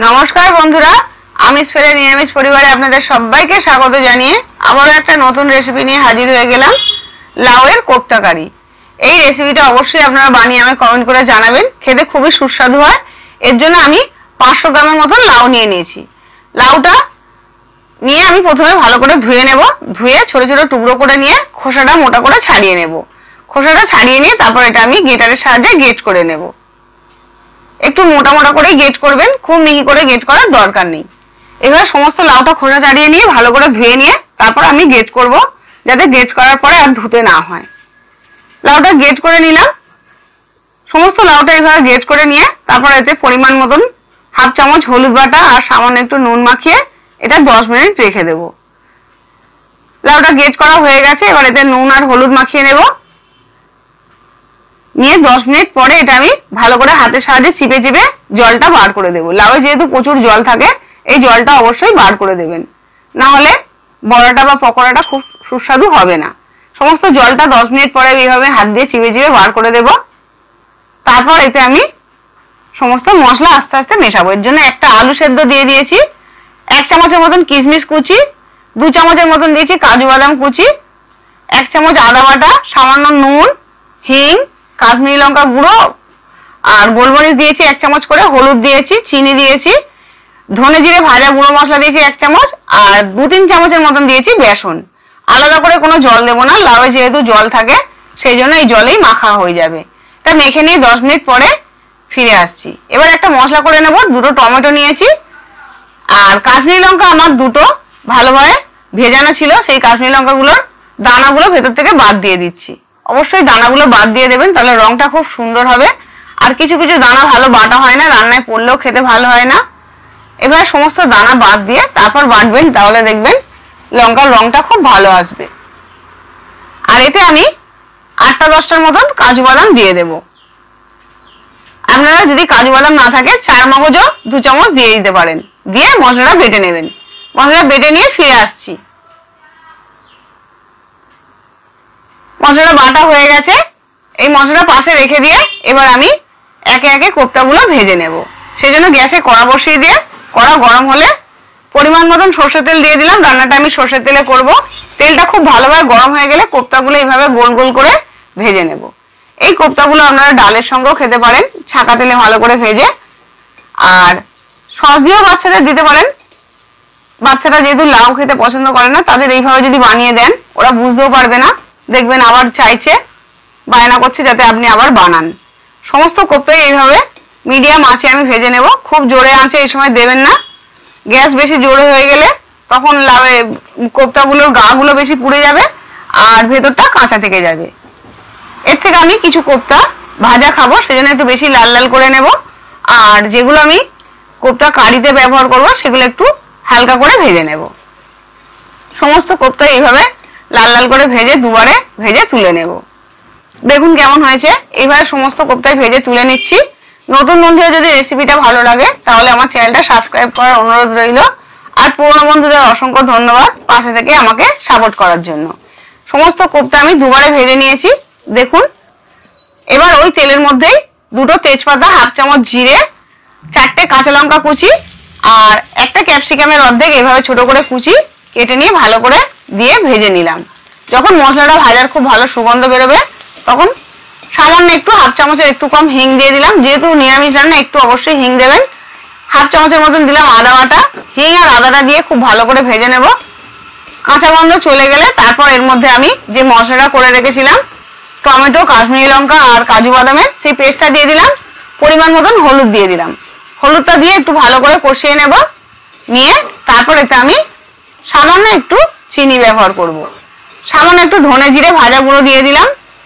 নমস্কার বন্ধুরা, আমিষ ফেলে নিরামিষ পরিবারে আপনাদের সবাইকে স্বাগত জানিয়ে আবারও একটা নতুন রেসিপি নিয়ে হাজির হয়ে গেলাম। লাউয়ের কোপ্তা কারি। এই রেসিপিটা অবশ্যই আপনারা বানিয়ে আমায় কমেন্ট করে জানাবেন। খেতে খুবই সুস্বাদু হয়। এর জন্য আমি 500 গ্রামের মতো লাউ নিয়ে নিয়েছি। লাউটা নিয়ে আমি প্রথমে ভালো করে ধুয়ে নেব। ধুয়ে ছোট ছোট টুকরো করে নিয়ে খোসাটা মোটা করে ছাড়িয়ে নেব। খোসাটা ছাড়িয়ে নিয়ে তারপর এটা আমি গ্রেটারের সাহায্যে গ্রেট করে নেব। একটু মোটা মোটা করে গ্রেট করবেন, খুব মিহি করে গ্রেট করার দরকার নেই। এবার সমস্ত লাউটা খোসা ছাড়িয়ে নিয়ে ভালো করে ধুয়ে নিয়ে তারপর আমি গ্রেট করব, যাতে গ্রেট করার পরে আর ধুতে না হয়। লাউটা গ্রেট করে নিলাম। সমস্ত লাউটা এইভাবে গ্রেট করে নিয়ে তারপর এতে পরিমাণ মতন হাফ চামচ হলুদ বাটা আর সামান্য একটু নুন মাখিয়ে এটা 10 মিনিট রেখে দেব। লাউটা গ্রেট করা হয়ে গেছে। এবার এতে নুন আর হলুদ মাখিয়ে নেব। নিয়ে 10 মিনিট পরে এটা আমি ভালো করে হাতের সাহায্যে চিপে চিপে জলটা বার করে দেব। লাউয়ে যেহেতু প্রচুর জল থাকে, এই জলটা অবশ্যই বার করে দেবেন, না হলে বড়াটা বা পকোড়াটা খুব সুস্বাদু হবে না। সমস্ত জলটা 10 মিনিট পরে এইভাবে হাত দিয়ে চিপে চিপে বার করে দেব। তারপর এতে আমি সমস্ত মশলা আস্তে আস্তে মেশাবো। এর জন্য একটা আলু সেদ্ধ দিয়ে দিয়েছি, 1 চামচের মতন কিশমিশ কুচি, 2 চামচের মতন দিয়েছি কাজু বাদাম কুচি, 1 চামচ আদা বাটা, সামান্য নুন, হিং, কাশ্মীরি লঙ্কা গুঁড়ো আর গোলমরিচ দিয়েছি 1 চামচ করে, হলুদ দিয়েছি, চিনি দিয়েছি, ধনে জিরে ভাজা গুঁড়ো মশলা দিয়েছি 1 চামচ আর 2-3 চামচের মতন দিয়েছি বেসন। আলাদা করে কোনো জল দেবো না, লাউয়ে যেহেতু জল থাকে সেই জন্য এই জলেই মাখা হয়ে যাবে। এটা মেখে নিয়ে 10 মিনিট পরে ফিরে আসছি। এবার একটা মশলা করে নেব। 2টো টমেটো নিয়েছি আর কাশ্মীরি লঙ্কা আমার 2টো ভালোভাবে ভেজানো ছিল, সেই কাশ্মীরি লঙ্কাগুলোর দানাগুলো ভেতর থেকে বাদ দিয়ে দিচ্ছি। অবশ্যই দানাগুলো বাদ দিয়ে দেবেন, তাহলে রংটা খুব সুন্দর হবে। আর কিছু কিছু দানা ভালো বাটা হয় না, রান্নায় পড়লেও খেতে ভালো হয় না। এবার সমস্ত দানা বাদ দিয়ে তারপর বাটবেন, তাহলে দেখবেন লঙ্কার রংটা খুব ভালো আসবে। আর এতে আমি 8-10টার মতন কাজু বাদাম দিয়ে দেব। আপনারা যদি কাজু বাদাম না থাকে 4 মগজও 2 চামচ দিয়ে দিতে পারেন। দিয়ে মশলাটা বেটে নেবেন। মশলাটা বেটে নিয়ে ফিরে আসছি। মশলাটা বাটা হয়ে গেছে। এই মশলাটা পাশে রেখে দিয়ে এবার আমি একে একে কোপ্তাগুলো ভেজে নেব। সেই জন্য গ্যাসে কড়া বসিয়ে দিয়ে কড়া গরম হলে পরিমাণ মতন সরষের তেল দিয়ে দিলাম। রান্নাটা আমি সরষের তেলে করব। তেলটা খুব ভালোভাবে গরম হয়ে গেলে কোপ্তাগুলো এইভাবে গোল গোল করে ভেজে নেব। এই কোপ্তাগুলো আপনারা ডালের সঙ্গেও খেতে পারেন, ছাকা তেলে ভালো করে ভেজে। আর সস দিয়েও বাচ্চাদের দিতে পারেন। বাচ্চারা যেহেতু লাউ খেতে পছন্দ করে না, তাদের এইভাবে যদি বানিয়ে দেন ওরা বুঝতেও পারবে না, দেখবেন আবার চাইছে, বায়না করছে যাতে আপনি আবার বানান। সমস্ত কোপ্তাই এইভাবে মিডিয়াম আঁচে আমি ভেজে নেব। খুব জোরে আঁচে এই সময় দেবেন না, গ্যাস বেশি জোরে হয়ে গেলে তখন লাউয়ে কোপ্তাগুলোর গাগুলো বেশি পুড়ে যাবে আর ভেতরটা কাঁচা থেকে যাবে। এর থেকে আমি কিছু কোপ্তা ভাজা খাবো, সেজন্য একটু বেশি লাল লাল করে নেব। আর যেগুলো আমি কোপ্তা কারিতে ব্যবহার করব সেগুলো একটু হালকা করে ভেজে নেব। সমস্ত কোপ্তা এইভাবে লাল লাল করে ভেজে দুবারে ভেজে তুলে নেব। দেখুন কেমন হয়েছে। এইভাবে সমস্ত কোপ্তায় ভেজে তুলে নিচ্ছি। নতুন বন্ধুরা যদি রেসিপিটা ভালো লাগে তাহলে আমার চ্যানেলটা সাবস্ক্রাইব করার অনুরোধ রইল। আর পুরনো বন্ধুদের অসংখ্য ধন্যবাদ পাশে থেকে আমাকে সাপোর্ট করার জন্য। সমস্ত কোপ্তা আমি দুবারে ভেজে নিয়েছি, দেখুন। এবার ওই তেলের মধ্যেই 2টো তেজপাতা, হাফ চামচ জিরে, 4টে কাঁচা লঙ্কা কুচি আর একটা ক্যাপসিকামের অর্ধেক এইভাবে ছোট করে কুচি কেটে নিয়ে ভালো করে দিয়ে ভেজে নিলাম। যখন মশলাটা ভাজার খুব ভালো সুগন্ধ বেরোবে তখন সামান্য একটু হাফ চামচের একটু কম হিং দিয়ে দিলাম। যেহেতু নিরামিষ রান্না একটু অবশ্যই হিং দেবেন। হাফ চামচের মতন দিলাম আদা বাটা। হিং আর আদাটা দিয়ে খুব ভালো করে ভেজে নেব। কাঁচা গন্ধ চলে গেলে তারপর এর মধ্যে আমি যে মশলাটা করে রেখেছিলাম, টমেটো, কাশ্মীরি লঙ্কা আর কাজু বাদামের, সেই পেস্টটা দিয়ে দিলাম। পরিমাণ মতন হলুদ দিয়ে দিলাম। হলুদটা দিয়ে একটু ভালো করে কষিয়ে নেব। নিয়ে তারপর এতে আমি সামান্য একটু চিনি ব্যবহার করব। সামান্য একটু ধনে জিরে ভাজা গুঁড়ো দিয়ে দিলাম।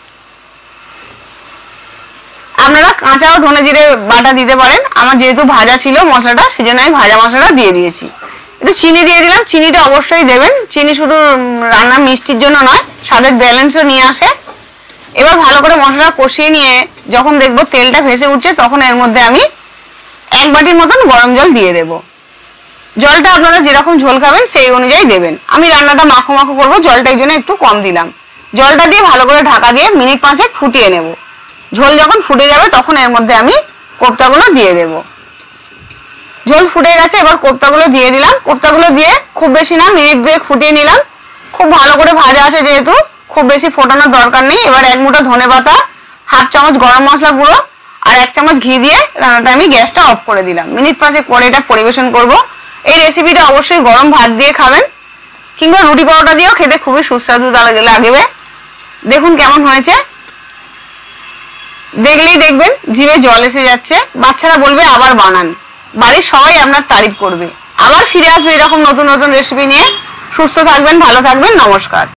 আপনারা কাঁচাও ধনে জিরে বাটা দিতে পারেন। আমার যেহেতু ভাজা ছিল মশলাটা, সেজন্য আমি ভাজা মশলাটা দিয়ে দিয়েছি। একটু চিনি দিয়ে দিলাম। চিনিটা অবশ্যই দেবেন। চিনি শুধু রান্না মিষ্টির জন্য নয়, স্বাদের ব্যালেন্সও নিয়ে আসে। এবার ভালো করে মশলাটা কষিয়ে নিয়ে যখন দেখবো তেলটা ভেসে উঠছে তখন এর মধ্যে আমি 1 বাটির মতন গরম জল দিয়ে দেব। জলটা আপনারা যেরকম ঝোল খাবেন সেই অনুযায়ী দেবেন। আমি রান্নাটা মাখো মাখো করবো, জলটা এই জন্য একটু কম দিলাম। জলটা দিয়ে ভালো করে ঢাকা দিয়ে মিনিট 5 ফুটিয়ে নেব। ঝোল যখন ফুটে যাবে তখন এর মধ্যে আমি কোপ্তাগুলো দিয়ে দেব। ঝোল ফুটে গেছে, এবার কোপ্তাগুলো দিয়ে দিলাম। কোপ্তাগুলো দিয়ে খুব বেশি না, মিনিট 2 ফুটিয়ে নিলাম। খুব ভালো করে ভাজা আছে যেহেতু, খুব বেশি ফোটানোর দরকার নেই। এবার 1 মুঠো ধনেপাতা, 1/2 চামচ গরম মশলা গুঁড়ো আর 1 চামচ ঘি দিয়ে রান্নাটা আমি গ্যাসটা অফ করে দিলাম। মিনিট 5 পরে এটা পরিবেশন করব। এই রেসিপিটা অবশ্যই গরম ভাত দিয়ে খাবেন কিংবা রুটি পরোটা দিয়েও খেতে খুবই সুস্বাদু লাগবে। দেখুন কেমন হয়েছে, দেখলেই দেখবেন জিভে জল এসে যাচ্ছে। বাচ্চারা বলবে আবার বানান, বাড়ির সবাই আপনার তারিফ করবে। আবার ফিরে আসবে এরকম নতুন নতুন রেসিপি নিয়ে। সুস্থ থাকবেন, ভালো থাকবেন, নমস্কার।